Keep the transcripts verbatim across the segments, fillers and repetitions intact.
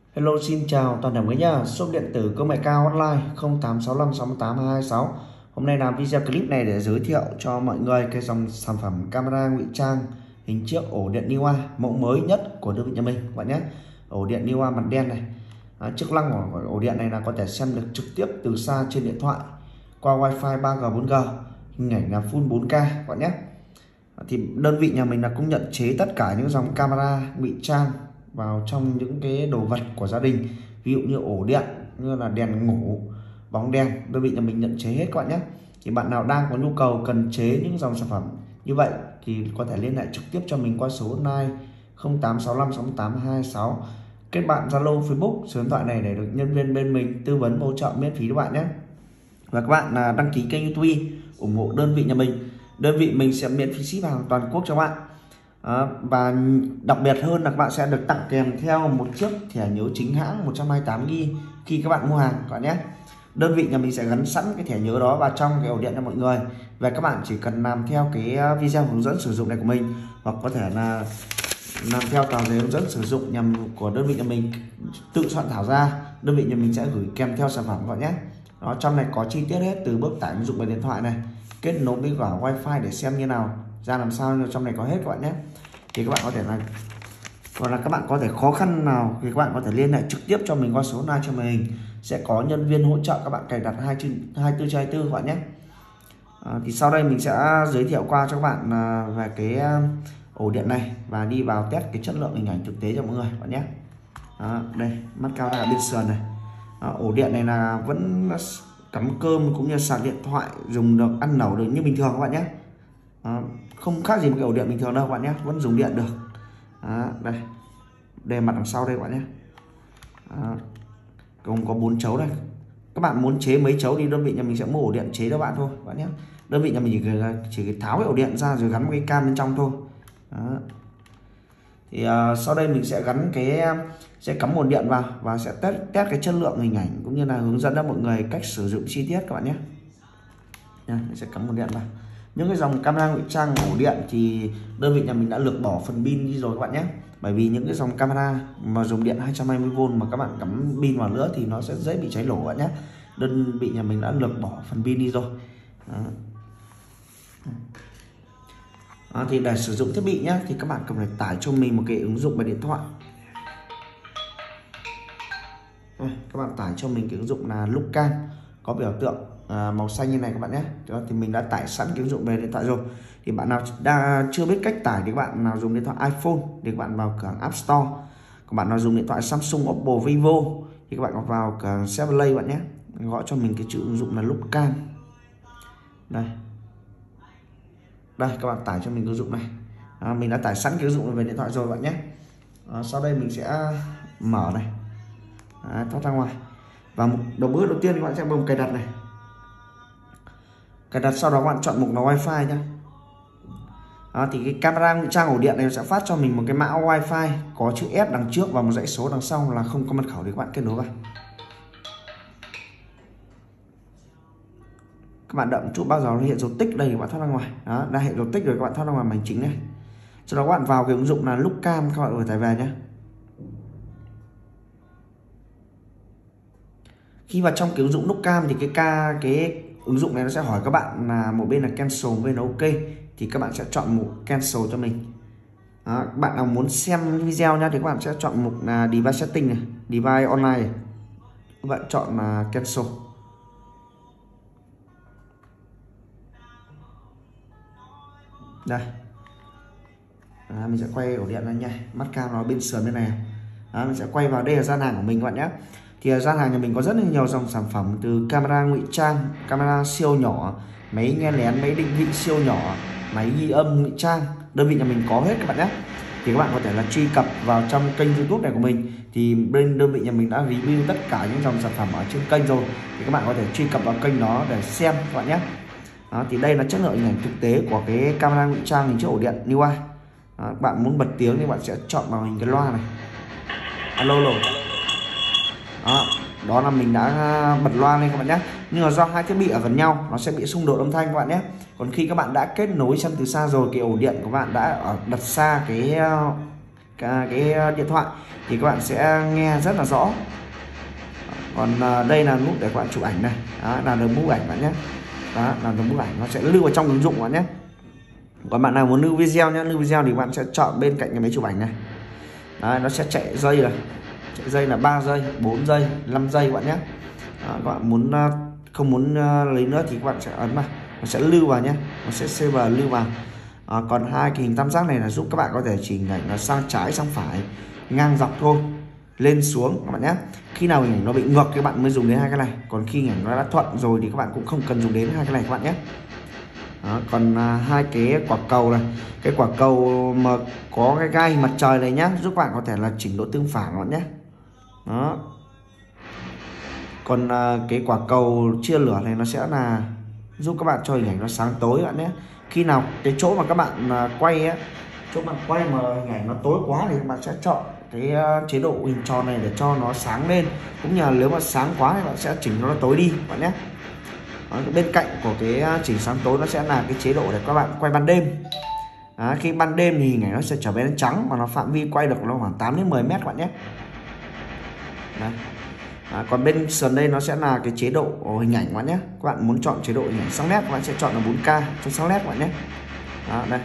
Hello, xin chào toàn thể quý nhá. Shop điện tử công nghệ cao online không tám sáu năm sáu tám hai hai sáu. Hôm nay làm video clip này để giới thiệu cho mọi người cái dòng sản phẩm camera ngụy trang hình chiếc ổ điện Neoa mẫu mới nhất của đơn vị nhà mình các bạn nhé. Ổ điện Neoa mặt đen này. À, chức năng của ổ điện này là có thể xem được trực tiếp từ xa trên điện thoại qua wifi ba G bốn G, hình ảnh là full bốn K các bạn nhé. À, thì đơn vị nhà mình là cũng nhận chế tất cả những dòng camera ngụy trang vào trong những cái đồ vật của gia đình, ví dụ như ổ điện, như là đèn ngủ, bóng đèn, đơn vị nhà mình nhận chế hết các bạn nhé. Thì bạn nào đang có nhu cầu cần chế những dòng sản phẩm như vậy thì có thể liên hệ trực tiếp cho mình qua số hotline không tám sáu năm sáu tám hai sáu, kết bạn Zalo, Facebook, số điện thoại này để được nhân viên bên mình tư vấn hỗ trợ miễn phí các bạn nhé. Và các bạn đăng ký kênh YouTube ủng hộ đơn vị nhà mình, đơn vị mình sẽ miễn phí ship hàng toàn quốc cho bạn. À, và đặc biệt hơn là các bạn sẽ được tặng kèm theo một chiếc thẻ nhớ chính hãng một trăm hai mươi tám gi bi khi các bạn mua hàng các bạn nhé. Đơn vị nhà mình sẽ gắn sẵn cái thẻ nhớ đó vào trong cái ổ điện cho mọi người, và các bạn chỉ cần làm theo cái video hướng dẫn sử dụng này của mình, hoặc có thể là làm theo tờ giấy hướng dẫn sử dụng nhằm của đơn vị nhà mình tự soạn thảo ra, đơn vị nhà mình sẽ gửi kèm theo sản phẩm các bạn nhé. Đó, trong này có chi tiết hết từ bước tải ứng dụng về điện thoại này, kết nối với cả wifi để xem như nào, ra làm sao, trong này có hết các bạn nhé. Thì các bạn có thể là hoặc là các bạn có thể khó khăn nào thì các bạn có thể liên hệ trực tiếp cho mình qua số hotline cho mình, sẽ có nhân viên hỗ trợ các bạn cài đặt hai mươi bốn trên hai mươi bốn các bạn nhé. À, thì sau đây mình sẽ giới thiệu qua cho các bạn về cái ổ điện này và đi vào test cái chất lượng hình ảnh thực tế cho mọi người các bạn nhé. À, đây mắt cao là bên sườn này. À, ổ điện này là vẫn cắm cơm cũng như sạc điện thoại, dùng được, ăn nấu được như bình thường các bạn nhé. À, không khác gì một cái ổ điện bình thường đâu các bạn nhé, vẫn dùng điện được. À, đây đây mặt đằng sau đây các bạn nhé. À, cũng có bốn chấu đây. Các bạn muốn chế mấy chấu thì đơn vị nhà mình sẽ mua ổ điện chế cho bạn thôi các bạn nhé. Đơn vị nhà mình chỉ, chỉ tháo cái ổ điện ra rồi gắn một cái cam bên trong thôi. Đó. Thì uh, sau đây mình sẽ gắn cái sẽ cắm nguồn điện vào và sẽ test test cái chất lượng hình ảnh cũng như là hướng dẫn cho mọi người cách sử dụng chi tiết các bạn nhé. Nha, mình sẽ cắm nguồn điện vào. Những cái dòng camera ngụy trang ổ điện thì đơn vị nhà mình đã lược bỏ phần pin đi rồi các bạn nhé. Bởi vì những cái dòng camera mà dùng điện hai trăm hai mươi vôn mà các bạn cắm pin vào nữa thì nó sẽ dễ bị cháy nổ các bạn nhé. Đơn vị nhà mình đã lược bỏ phần pin đi rồi. Đó. Đó, thì để sử dụng thiết bị nhé thì các bạn cần phải tải cho mình một cái ứng dụng về điện thoại. Đây, các bạn tải cho mình cái ứng dụng là Lookcam, có biểu tượng à, màu xanh như này các bạn nhé. Đó, thì mình đã tải sẵn cái ứng dụng về điện thoại rồi. Thì bạn nào đang chưa biết cách tải thì các bạn nào dùng điện thoại iPhone thì các bạn vào cửa App Store. Các bạn nào dùng điện thoại Samsung, Oppo, Vivo thì các bạn vào cửa Chevrolet bạn nhé. Gọi cho mình cái chữ ứng dụng là Lookcam. Đây. Đây, các bạn tải cho mình ứng dụng này. À, mình đã tải sẵn cái ứng dụng về điện thoại rồi bạn nhé. À, sau đây mình sẽ mở này. À, thoát ra ngoài. Và một đầu bước đầu tiên các bạn sẽ bấm cài đặt này. Cài đặt sau đó các bạn chọn mục là wifi nhé. À, thì cái camera ngụy trang ổ điện này sẽ phát cho mình một cái mã wifi có chữ S đằng trước và một dãy số đằng sau là không có mật khẩu để các bạn kết nối vào. Các bạn đậm chút bao giờ nó hiện dấu tích đây các bạn thoát ra ngoài. Đó, đã hiện dấu tích rồi các bạn thoát ra ngoài màn chính này. Sau đó các bạn vào cái ứng dụng là Lookcam, các bạn vừa tải về nhé. Khi vào trong cái ứng dụng Lookcam thì cái ca cái ứng dụng này nó sẽ hỏi các bạn là một bên là cancel, bên là ok, thì các bạn sẽ chọn mục cancel cho mình. Đó, các bạn nào muốn xem video nhá thì các bạn sẽ chọn mục là device setting này, device online này. Các bạn chọn là cancel. Đây. Đó, mình sẽ quay ổ điện ra nha, mắt cam nó bên sườn bên này. Đó, mình sẽ quay vào, đây là gian hàng của mình các bạn nhé. Thì gian hàng nhà mình có rất là nhiều dòng sản phẩm, từ camera ngụy trang, camera siêu nhỏ, máy nghe lén, máy định vị siêu nhỏ, máy ghi âm ngụy trang, đơn vị nhà mình có hết các bạn nhé. Thì các bạn có thể là truy cập vào trong kênh YouTube này của mình, thì bên đơn vị nhà mình đã review tất cả những dòng sản phẩm ở trên kênh rồi, thì các bạn có thể truy cập vào kênh đó để xem các bạn nhé. Đó, thì đây là chất lượng hình ảnh thực tế của cái camera ngụy trang hình chiếc ổ điện Neoa. Các bạn muốn bật tiếng thì bạn sẽ chọn vào hình cái loa này, alo alo. Đó, đó là mình đã bật loa lên các bạn nhé. Nhưng mà do hai thiết bị ở gần nhau nó sẽ bị xung đột âm thanh các bạn nhé. Còn khi các bạn đã kết nối xem từ xa rồi, cái ổ điện của bạn đã ở đặt xa cái cái điện thoại thì các bạn sẽ nghe rất là rõ. Còn đây là nút để các bạn chụp ảnh này, đó, làm được bức ảnh bạn nhé. Đó, làm được bức ảnh nó sẽ lưu vào trong ứng dụng bạn nhé. Còn bạn nào muốn lưu video nhé, lưu video thì bạn sẽ chọn bên cạnh cái máy chụp ảnh này. Đấy, nó sẽ chạy dây rồi, chạy dây là ba giây, bốn giây, năm giây bạn nhé. Đó, các bạn muốn không muốn lấy nữa thì các bạn sẽ ấn vào, nó sẽ lưu vào nhé, nó sẽ save lưu vào. À, còn hai cái hình tam giác này là giúp các bạn có thể chỉnh ảnh nó sang trái sang phải, ngang dọc thôi, lên xuống các bạn nhé. Khi nào hình ảnh nó bị ngược thì các bạn mới dùng đến hai cái này, còn khi hình ảnh nó đã thuận rồi thì các bạn cũng không cần dùng đến hai cái này các bạn nhé. Đó, còn à, hai cái quả cầu này, cái quả cầu mà có cái gai mặt trời này nhá, giúp bạn có thể là chỉnh độ tương phản các bạn nhé. Đó. Còn à, cái quả cầu chia lửa này nó sẽ là giúp các bạn cho hình ảnh nó sáng tối bạn nhé. Khi nào cái chỗ mà các bạn à, quay á, chỗ bạn quay mà hình ảnh nó tối quá thì các bạn sẽ chọn cái uh, chế độ hình tròn này để cho nó sáng lên, cũng như là nếu mà sáng quá thì bạn sẽ chỉnh nó tối đi bạn nhé. Đó, bên cạnh của cái chỉnh sáng tối nó sẽ là cái chế độ để các bạn quay ban đêm. Đó, khi ban đêm thì hình ảnh nó sẽ trở nên trắng và nó phạm vi quay được nó khoảng tám đến mười mét các bạn nhé. Đấy. À, còn bên sườn đây nó sẽ là cái chế độ hình ảnh các bạn nhé. Các bạn muốn chọn chế độ hình ảnh sáng nét các bạn sẽ chọn là bốn K cho sáng nét các bạn nhé. Đó, đây.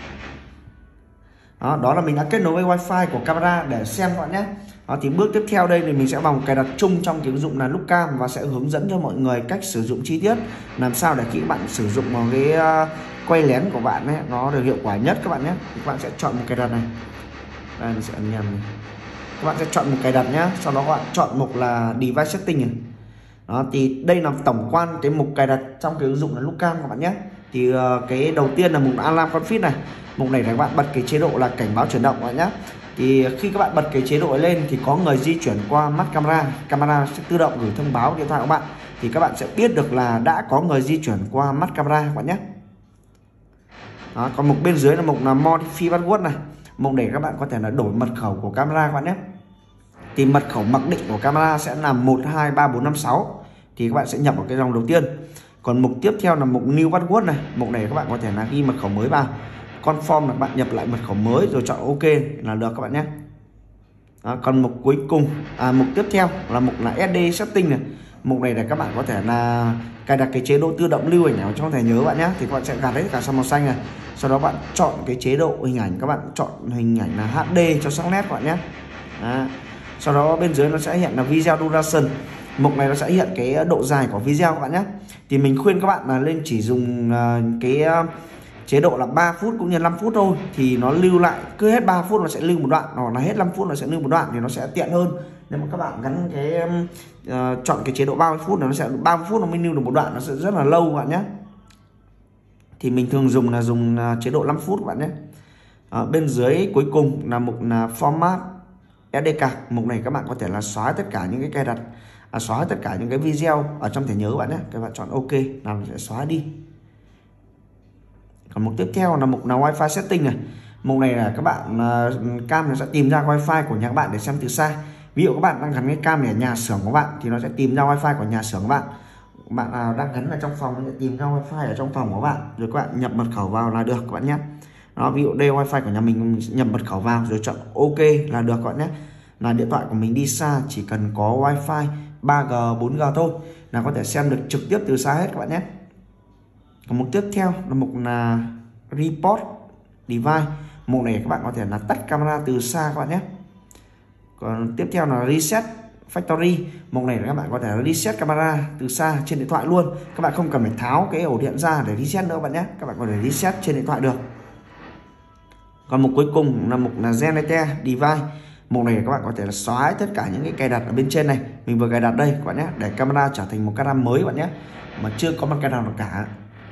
Đó, đó là mình đã kết nối với wifi của camera để xem các bạn nhé. Đó, thì bước tiếp theo đây thì mình sẽ vào cài đặt chung trong cái ứng dụng là Lookcam và sẽ hướng dẫn cho mọi người cách sử dụng chi tiết, làm sao để khi các bạn sử dụng vào cái uh, quay lén của bạn ấy, nó được hiệu quả nhất các bạn nhé. Thì các bạn sẽ chọn một cài đặt này, đây mình sẽ ấn nhầm này. Các bạn sẽ chọn một cài đặt nhé, sau đó các bạn chọn mục là device setting này. Đó, thì đây là tổng quan cái mục cài đặt trong cái ứng dụng là Lookcam các bạn nhé. Thì uh, cái đầu tiên là mục alarm config này, mục này là các bạn bật cái chế độ là cảnh báo chuyển động các bạn nhé. Thì khi các bạn bật cái chế độ ấy lên thì có người di chuyển qua mắt camera, camera sẽ tự động gửi thông báo điện thoại của bạn, thì các bạn sẽ biết được là đã có người di chuyển qua mắt camera các bạn nhé. Đó, còn mục bên dưới là mục là modify password này, mục để các bạn có thể là đổi mật khẩu của camera các bạn nhé. Thì mật khẩu mặc định của camera sẽ là một hai ba bốn năm sáu, thì các bạn sẽ nhập vào cái dòng đầu tiên. Còn mục tiếp theo là mục new password này, mục này các bạn có thể là ghi mật khẩu mới vào. Confirm là bạn nhập lại mật khẩu mới rồi chọn OK là được các bạn nhé. Đó, còn mục cuối cùng, à, mục tiếp theo là mục là ét đê setting này. Mục này là các bạn có thể là cài đặt cái chế độ tự động lưu ảnh nào trong thẻ nhớ bạn nhé. Thì các bạn sẽ gạt hết cả sang màu xanh này. Sau đó bạn chọn cái chế độ hình ảnh, các bạn chọn hình ảnh là hát đê cho sắc nét các bạn nhé. Đó. Sau đó bên dưới nó sẽ hiện là video duration. Mục này nó sẽ hiện cái độ dài của video các bạn nhé. Thì mình khuyên các bạn là lên chỉ dùng uh, cái uh, chế độ là ba phút cũng như năm phút thôi, thì nó lưu lại, cứ hết ba phút nó sẽ lưu một đoạn, hoặc là hết năm phút nó sẽ lưu một đoạn thì nó sẽ tiện hơn. Nếu mà các bạn gắn cái uh, chọn cái chế độ ba mươi phút, nó sẽ ba mươi phút nó mới lưu được một đoạn, nó sẽ rất là lâu các bạn nhé. Thì mình thường dùng là dùng uh, chế độ năm phút các bạn nhé. Uh, bên dưới cuối cùng là mục là format ét đê card. Mục này các bạn có thể là xóa tất cả những cái cài đặt, à, xóa tất cả những cái video ở trong thẻ nhớ các bạn nhé. Các bạn chọn OK là sẽ xóa đi. Còn mục tiếp theo là mục là wifi setting này. Mục này là các bạn uh, cam nó sẽ tìm ra wifi của nhà các bạn để xem từ xa. Ví dụ các bạn đang gắn cái cam này ở nhà xưởng của bạn thì nó sẽ tìm ra wifi của nhà xưởng của bạn. Bạn nào đang gắn ở trong phòng nó sẽ tìm ra wifi ở trong phòng của bạn, rồi các bạn nhập mật khẩu vào là được các bạn nhé. Đó, ví dụ đây wifi của nhà mình, nhập mật khẩu vào rồi chọn OK là được các bạn nhé. Là điện thoại của mình đi xa chỉ cần có wifi ba G, bốn G thôi là có thể xem được trực tiếp từ xa hết các bạn nhé. Còn mục tiếp theo là mục là report device. Mục này các bạn có thể là tắt camera từ xa các bạn nhé. Còn tiếp theo là reset factory. Mục này là các bạn có thể reset camera từ xa trên điện thoại luôn. Các bạn không cần phải tháo cái ổ điện ra để reset nữa các bạn nhé. Các bạn có thể reset trên điện thoại được. Còn mục cuối cùng là mục là generate device. Mục này các bạn có thể là xóa tất cả những cái cài đặt ở bên trên này. Mình vừa cài đặt đây các bạn nhé, để camera trở thành một camera mới các bạn nhé, mà chưa có một cài đặt nào cả.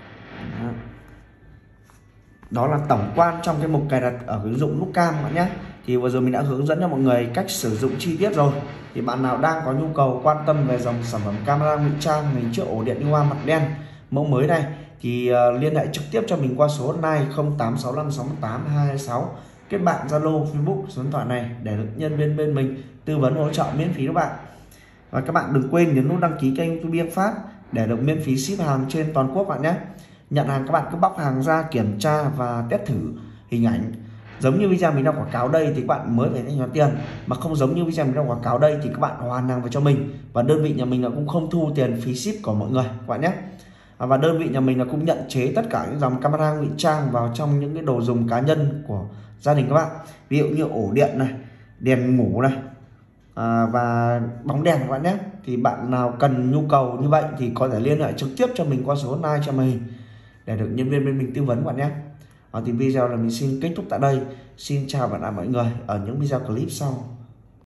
Đó là tổng quan trong cái mục cài đặt ở ứng dụng Lookcam các bạn nhé. Thì vừa rồi mình đã hướng dẫn cho mọi người cách sử dụng chi tiết rồi. Thì bạn nào đang có nhu cầu quan tâm về dòng sản phẩm camera ngụy trang mình trước ổ điện Hoa mặt đen mẫu mới này thì uh, liên hệ trực tiếp cho mình qua số hotline không tám sáu năm sáu tám hai hai sáu, kết bạn Zalo, Facebook số điện thoại này để được nhân viên bên mình tư vấn hỗ trợ miễn phí các bạn. Và các bạn đừng quên nhấn nút đăng ký kênh YouTube Biên Phát để được miễn phí ship hàng trên toàn quốc bạn nhé. Nhận hàng các bạn cứ bóc hàng ra kiểm tra và test thử hình ảnh giống như video mình đang quảng cáo đây thì các bạn mới phải thanh toán tiền, mà không giống như video mình đang quảng cáo đây thì các bạn hoàn hàng về cho mình, và đơn vị nhà mình là cũng không thu tiền phí ship của mọi người các bạn nhé. Và đơn vị nhà mình là cũng nhận chế tất cả những dòng camera ngụy trang vào trong những cái đồ dùng cá nhân của gia đình các bạn, ví dụ như ổ điện này, đèn ngủ này, à, và bóng đèn các bạn nhé. Thì bạn nào cần nhu cầu như vậy thì có thể liên hệ trực tiếp cho mình qua số hotline cho mình để được nhân viên bên mình tư vấn các bạn nhé. À, thì video là mình xin kết thúc tại đây. Xin chào và hẹn gặp lại mọi người ở những video clip sau.